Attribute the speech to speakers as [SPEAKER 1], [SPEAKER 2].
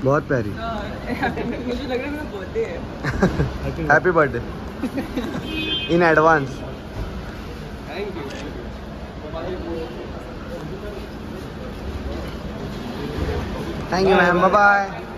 [SPEAKER 1] बहुत प्यारी।
[SPEAKER 2] मुझे लग रहा है मेरा बर्थडे है।
[SPEAKER 1] Happy birthday in advance.
[SPEAKER 2] Thank you.
[SPEAKER 1] Thank you ma'am, bye bye.